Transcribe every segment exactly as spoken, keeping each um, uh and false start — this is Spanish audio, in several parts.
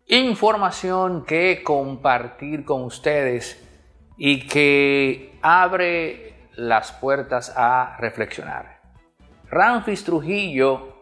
información que compartir con ustedes y que abre las puertas a reflexionar. Ramfis Trujillo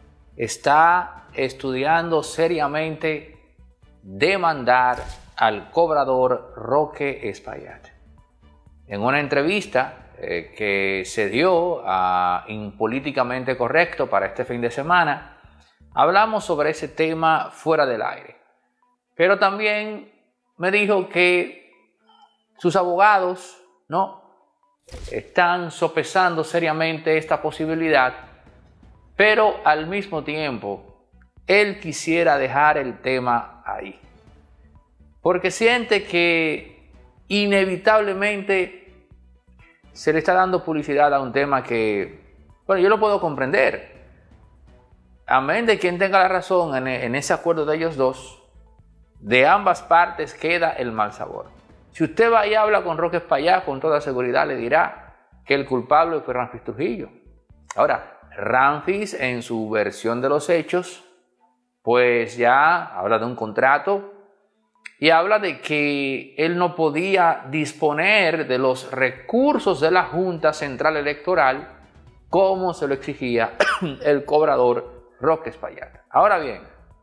está estudiando seriamente demandar al cobrador Roque Espaillat. En una entrevista eh, que se dio a Impolíticamente Correcto para este fin de semana, hablamos sobre ese tema fuera del aire. Pero también me dijo que sus abogados, ¿no?, están sopesando seriamente esta posibilidad, pero al mismo tiempo él quisiera dejar el tema ahí, porque siente que inevitablemente se le está dando publicidad a un tema que, bueno, yo lo puedo comprender. Amén de quien tenga la razón en, en ese acuerdo de ellos dos, de ambas partes queda el mal sabor. Si usted va y habla con Roque Espaillat, con toda seguridad le dirá que el culpable fue Ramfis Trujillo. Ahora, Ramfis en su versión de los hechos, pues ya habla de un contrato y habla de que él no podía disponer de los recursos de la Junta Central Electoral como se lo exigía el cobrador Roque Espaillat. Ahora bien,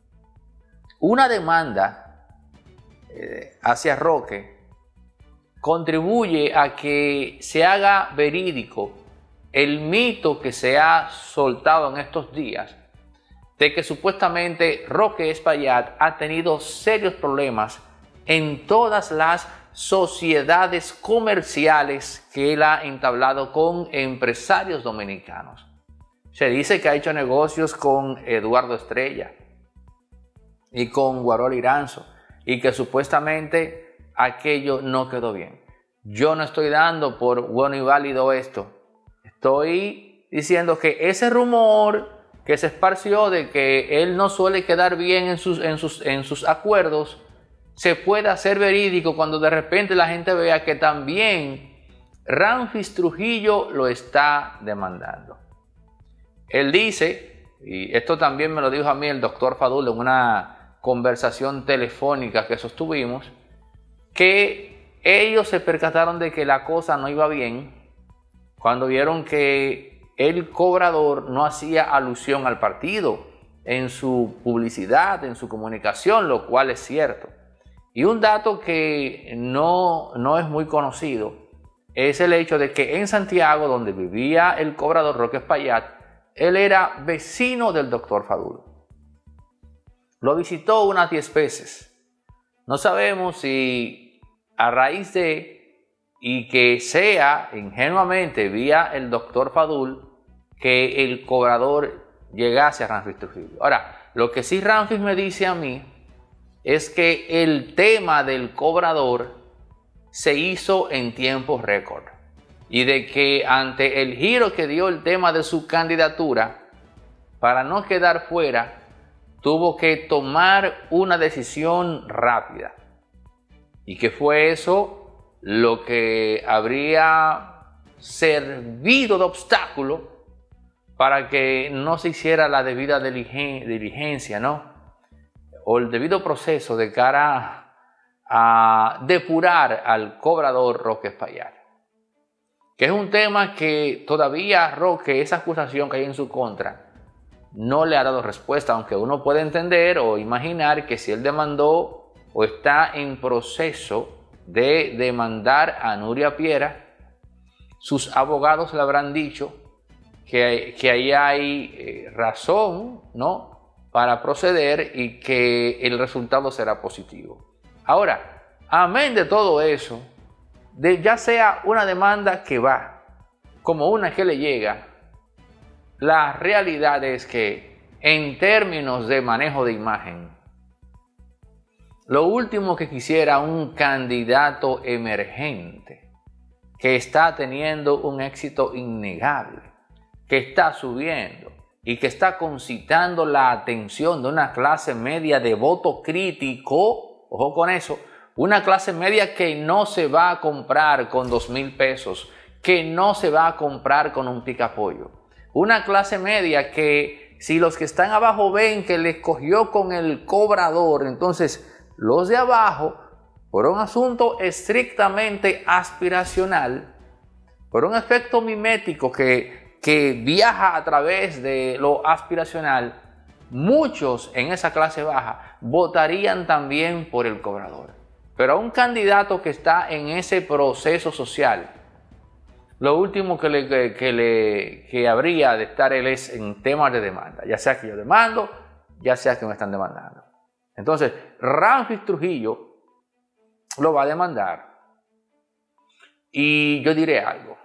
una demanda eh, hacia Roque contribuye a que se haga verídico el mito que se ha soltado en estos días de que supuestamente Roque Espaillat ha tenido serios problemas en todas las sociedades comerciales que él ha entablado con empresarios dominicanos. Se dice que ha hecho negocios con Eduardo Estrella y con Guarol Iranzo y que supuestamente aquello no quedó bien. Yo no estoy dando por bueno y válido esto. Estoy diciendo que ese rumor que se esparció de que él no suele quedar bien en sus, en sus, en sus acuerdos se puede hacer verídico cuando de repente la gente vea que también Ramfis Trujillo lo está demandando. Él dice, y esto también me lo dijo a mí el doctor Fadul en una conversación telefónica que sostuvimos, que ellos se percataron de que la cosa no iba bien cuando vieron que el cobrador no hacía alusión al partido en su publicidad, en su comunicación, lo cual es cierto. Y un dato que no, no es muy conocido es el hecho de que en Santiago, donde vivía el cobrador Roque Espaillat, él era vecino del doctor Fadul. Lo visitó unas diez veces. No sabemos si a raíz de, y que sea ingenuamente vía el doctor Fadul, que el cobrador llegase a Ramfis Trujillo. Ahora, lo que sí Ramfis me dice a mí es que el tema del cobrador se hizo en tiempo récord y de que ante el giro que dio el tema de su candidatura, para no quedar fuera, tuvo que tomar una decisión rápida. ¿Y que fue eso lo que habría servido de obstáculo para que no se hiciera la debida diligencia, ¿no?, o el debido proceso de cara a depurar al cobrador Roque Espaillat? Que es un tema que todavía Roque, esa acusación que hay en su contra, no le ha dado respuesta, aunque uno puede entender o imaginar que si él demandó o está en proceso de demandar a Nuria Piera, sus abogados le habrán dicho que, que ahí hay eh, razón, ¿no?, para proceder y que el resultado será positivo. Ahora, amén de todo eso, de ya sea una demanda que va como una que le llega, la realidad es que en términos de manejo de imagen, lo último que quisiera un candidato emergente que está teniendo un éxito innegable, que está subiendo y que está concitando la atención de una clase media de voto crítico, ojo con eso, una clase media que no se va a comprar con dos mil pesos, que no se va a comprar con un picapollo, una clase media que si los que están abajo ven que les cogió con el cobrador, entonces los de abajo, por un asunto estrictamente aspiracional, por un efecto mimético que, que viaja a través de lo aspiracional, muchos en esa clase baja votarían también por el cobrador. Pero a un candidato que está en ese proceso social, lo último que, le, que, que, le, que habría de estar él es en temas de demanda, ya sea que yo demando, ya sea que me están demandando. Entonces, Ramfis Trujillo lo va a demandar. Y yo diré algo.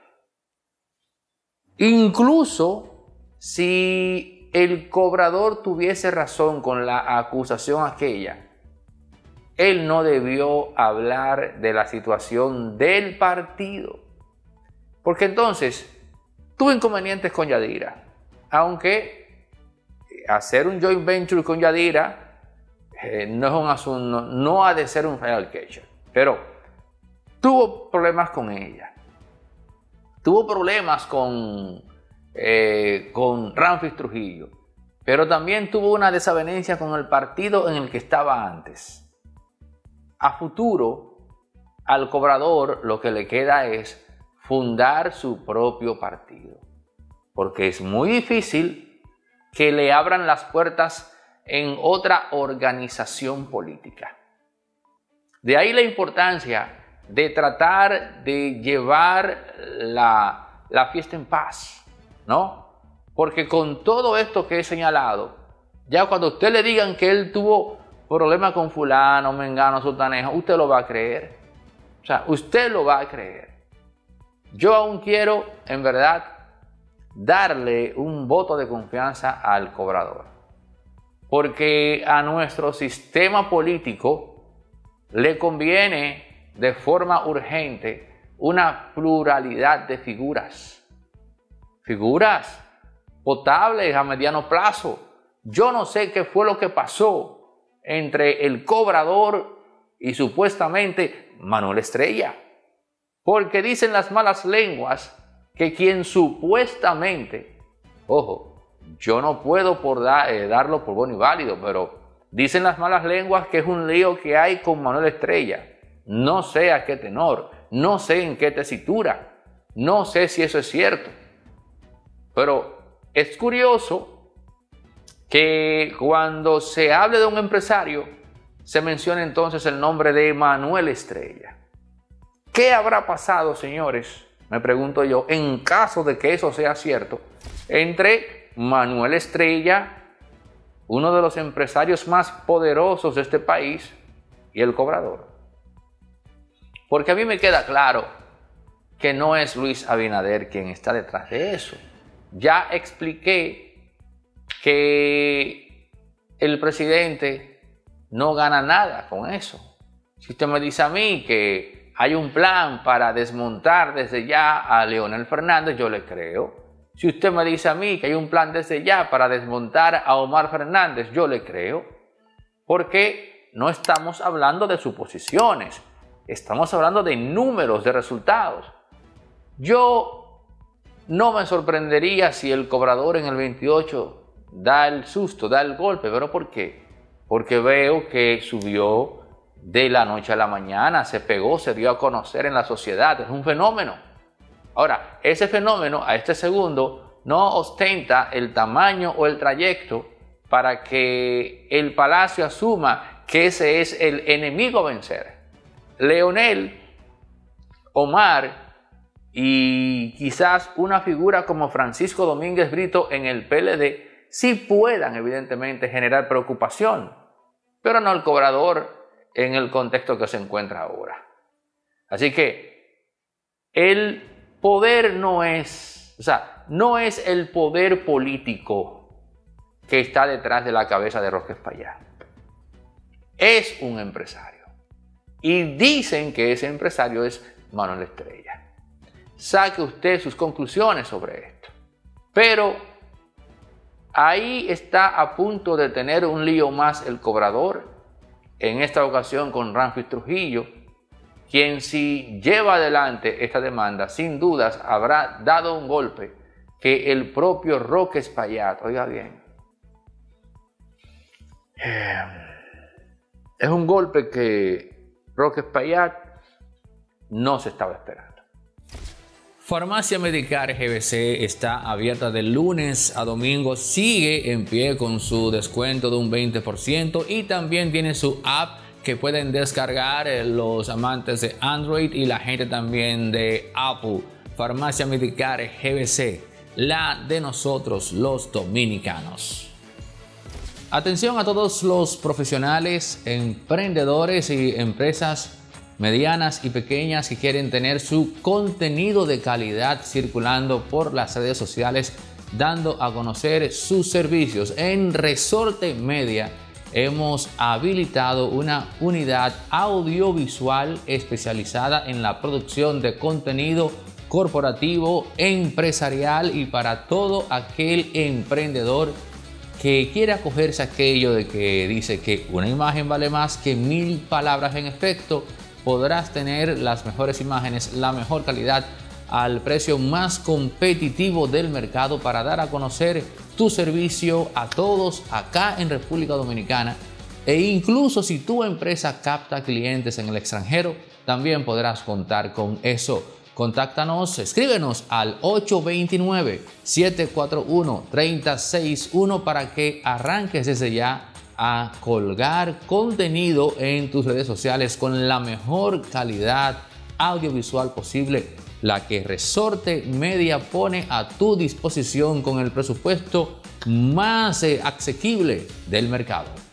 Incluso si el cobrador tuviese razón con la acusación aquella, él no debió hablar de la situación del partido. Porque entonces tuvo inconvenientes con Yadira. Aunque hacer un joint venture con Yadira eh, no es un asunto, no ha de ser un final catcher. Pero tuvo problemas con ella. Tuvo problemas con, eh, con Ramfis Trujillo. Pero también tuvo una desavenencia con el partido en el que estaba antes. A futuro, al cobrador lo que le queda es fundar su propio partido. Porque es muy difícil que le abran las puertas en otra organización política. De ahí la importancia de tratar de llevar la, la fiesta en paz, ¿no? Porque con todo esto que he señalado, ya cuando usted le digan que él tuvo problemas con fulano, mengano, sultanejo, usted lo va a creer. O sea, usted lo va a creer. Yo aún quiero, en verdad, darle un voto de confianza al cobrador. Porque a nuestro sistema político le conviene de forma urgente una pluralidad de figuras. Figuras potables a mediano plazo. Yo no sé qué fue lo que pasó entre el cobrador y supuestamente Manuel Estrella. Porque dicen las malas lenguas que quien supuestamente, ojo, yo no puedo por da, eh, darlo por bueno y válido, pero dicen las malas lenguas que es un lío que hay con Manuel Estrella. No sé a qué tenor, no sé en qué tesitura, no sé si eso es cierto. Pero es curioso que cuando se hable de un empresario, se menciona entonces el nombre de Manuel Estrella. ¿Qué habrá pasado, señores? Me pregunto yo, en caso de que eso sea cierto, entre Manuel Estrella, uno de los empresarios más poderosos de este país, y el cobrador. Porque a mí me queda claro que no es Luis Abinader quien está detrás de eso. Ya expliqué que el presidente no gana nada con eso. Si usted me dice a mí que hay un plan para desmontar desde ya a Leonel Fernández, yo le creo. Si usted me dice a mí que hay un plan desde ya para desmontar a Omar Fernández, yo le creo. Porque no estamos hablando de suposiciones, estamos hablando de números, de resultados. Yo no me sorprendería si el cobrador en el veintiocho da el susto, da el golpe. ¿Pero por qué? Porque veo que subió de la noche a la mañana, se pegó, se dio a conocer en la sociedad. Es un fenómeno. Ahora, ese fenómeno a este segundo no ostenta el tamaño o el trayecto para que el Palacio asuma que ese es el enemigo a vencer. Leonel, Omar y quizás una figura como Francisco Domínguez Brito en el P L D sí puedan evidentemente generar preocupación, pero no el cobrador en el contexto que se encuentra ahora. Así que el poder no es, o sea, no es el poder político que está detrás de la cabeza de Roque Espaillá. Es un empresario. Y dicen que ese empresario es Manuel Estrella. Saque usted sus conclusiones sobre esto. Pero ahí está a punto de tener un lío más el cobrador, en esta ocasión con Ramfis Trujillo, quien si lleva adelante esta demanda, sin dudas habrá dado un golpe que el propio Roque Espaillá, oiga bien, Eh, es un golpe que Roque Espaillat no se estaba esperando. Farmacia Medicare G B C está abierta de lunes a domingo, sigue en pie con su descuento de un veinte por ciento y también tiene su app que pueden descargar los amantes de Android y la gente también de Apple. Farmacia Medicare G B C, la de nosotros los dominicanos. Atención a todos los profesionales, emprendedores y empresas medianas y pequeñas que quieren tener su contenido de calidad circulando por las redes sociales, dando a conocer sus servicios. En Resorte Media hemos habilitado una unidad audiovisual especializada en la producción de contenido corporativo, empresarial y para todo aquel emprendedor que quiera acogerse a aquello de que dice que una imagen vale más que mil palabras. En efecto, podrás tener las mejores imágenes, la mejor calidad al precio más competitivo del mercado para dar a conocer tu servicio a todos acá en República Dominicana. E incluso si tu empresa capta clientes en el extranjero, también podrás contar con eso. Contáctanos, escríbenos al ocho dos nueve, siete cuatro uno, tres cero seis uno para que arranques desde ya a colgar contenido en tus redes sociales con la mejor calidad audiovisual posible, la que Resorte Media pone a tu disposición con el presupuesto más eh, asequible del mercado.